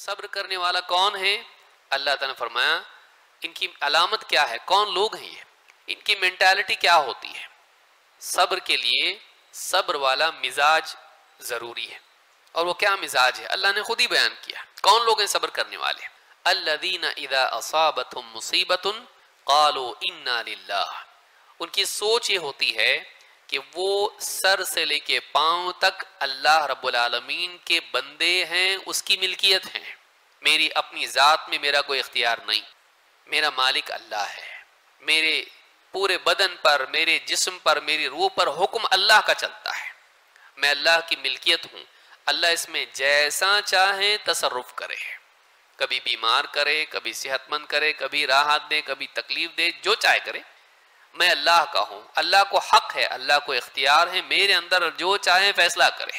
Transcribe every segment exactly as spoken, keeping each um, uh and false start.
صبر کرنے والا کون ہے؟ اللہ تعالیٰ نے فرمایا ان کی علامت کیا ہے، کون لوگ ہیں یہ، ان کی مینٹالٹی کیا ہوتی ہے۔ صبر کے لیے صبر والا مزاج ضروری ہے، اور وہ کیا مزاج ہے اللہ نے خود ہی بیان کیا۔ کون لوگ ہیں صبر کرنے والے؟ الذین اذا اصابتهم مصیبۃ قالوا انا للہ، ان کی سوچ یہ ہوتی ہے کہ وہ سر سے لے کے پاؤں تک اللہ رب العالمین کے بندے ہیں، اس کی ملکیت ہیں، میری اپنی ذات میں میرا کوئی اختیار نہیں، میرا مالک اللہ ہے، میرے پورے بدن پر، میرے جسم پر، میری روح پر حکم اللہ کا چلتا ہے، میں اللہ کی ملکیت ہوں، اللہ اس میں جیسا چاہے تصرف کرے، کبھی بیمار کرے، کبھی صحت مند کرے، کبھی راحت دے، کبھی تکلیف دے، جو چاہے کرے، میں اللہ کا ہوں، اللہ کو حق ہے، اللہ کو اختیار ہے، میرے اندر جو چاہے فیصلہ کرے۔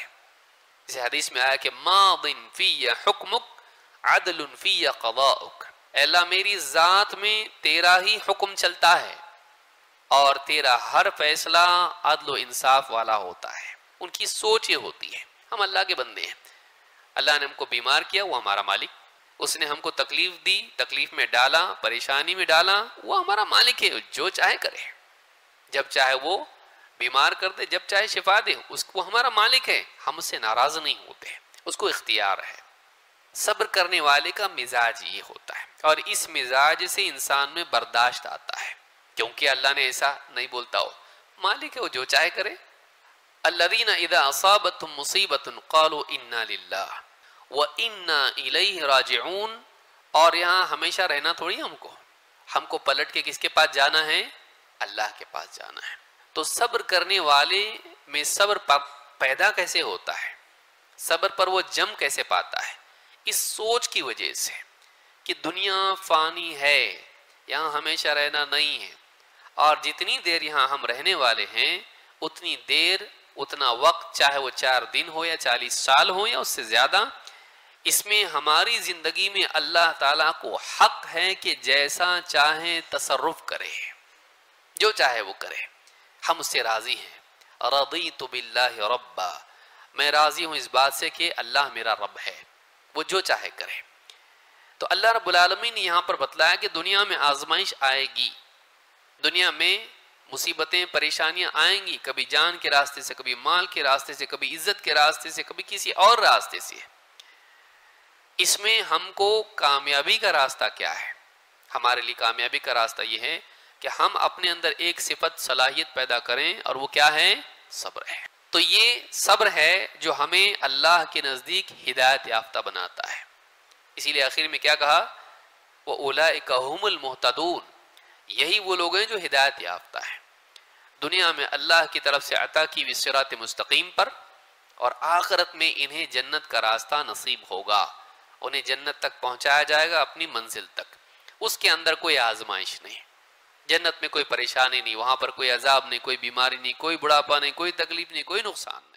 اس حدیث میں آیا کہ ماض فی حکمک عدل فی قضاؤک، اے اللہ میری ذات میں تیرا ہی حکم چلتا ہے اور تیرا ہر فیصلہ عدل و انصاف والا ہوتا ہے۔ ان کی سوچ یہ ہوتی ہے ہم اللہ کے بندے ہیں، اللہ نے ہم کو بیمار کیا، وہ ہمارا مالک، اس نے ہم کو تکلیف دی، تکلیف میں ڈالا، پریشانی میں ڈالا، وہ ہمارا مالک ہے، جو چاہے کرے، جب چاہے وہ بیمار کر دے، جب چاہے شفا دے، اس کو ہمارا مالک ہے، ہم اس سے ناراض نہیں ہوتے، اس کو اختیار ہے۔ صبر کرنے والے کا مزاج یہ ہوتا ہے، اور اس مزاج سے انسان میں برداشت آتا ہے، کیونکہ اللہ نے ایسا نہیں بولتا ہو، مالک ہے وہ جو چاہے کرے۔ الذین اذا اصابتهم مصیبۃ قالوا انا للہ وَإِنَّا إِلَيْهِ رَاجِعُونَ، اور یہاں ہمیشہ رہنا تھوڑی ہم کو، ہم کو پلٹ کے کس کے پاس جانا ہے؟ اللہ کے پاس جانا ہے۔ تو صبر کرنے والے میں صبر پیدا کیسے ہوتا ہے، صبر پر وہ جم کیسے پاتا ہے؟ اس سوچ کی وجہ سے کہ دنیا فانی ہے، یہاں ہمیشہ رہنا نہیں ہے، اور جتنی دیر یہاں ہم رہنے والے ہیں اتنی دیر، اتنا وقت، چاہے وہ چار دن ہو یا چالیس سال ہو یا اس سے زیادہ، اس میں ہماری زندگی میں اللہ تعالیٰ کو حق ہے کہ جیسا چاہے تصرف کرے، جو چاہے وہ کرے، ہم اس سے راضی ہیں۔ رضیت باللہ ربا، میں راضی ہوں اس بات سے کہ اللہ میرا رب ہے، وہ جو چاہے کرے۔ تو اللہ رب العالمین نے یہاں پر بتلایا کہ دنیا میں آزمائش آئے گی، دنیا میں مصیبتیں، پریشانیاں آئیں گی، کبھی جان کے راستے سے، کبھی مال کے راستے سے، کبھی عزت کے راستے سے، کبھی کسی اور راستے سے۔ اس میں ہم کو کامیابی کا راستہ کیا ہے؟ ہمارے لیے کامیابی کا راستہ یہ ہے کہ ہم اپنے اندر ایک صفت، صلاحیت پیدا کریں، اور وہ کیا ہے؟ صبر ہے۔ تو یہ صبر ہے جو ہمیں اللہ کے نزدیک ہدایت یافتہ بناتا ہے۔ اسی لیے آخر میں کیا کہا؟ وَأُولَئِكَ هُمُ الْمُهْتَدُونَ، یہی وہ لوگ ہیں جو ہدایت یافتہ ہیں، دنیا میں اللہ کی طرف سے عطا کی ہوئی صراط مستقیم پر، اور آخرت میں انہیں جنت کا راستہ نصیب ہوگا، انہیں جنت تک پہنچایا جائے گا، اپنی منزل تک، اس کے اندر کوئی آزمائش نہیں، جنت میں کوئی پریشانی نہیں، وہاں پر کوئی عذاب نہیں، کوئی بیماری نہیں، کوئی بڑھاپا نہیں، کوئی تکلیف نہیں، کوئی نقصان نہیں۔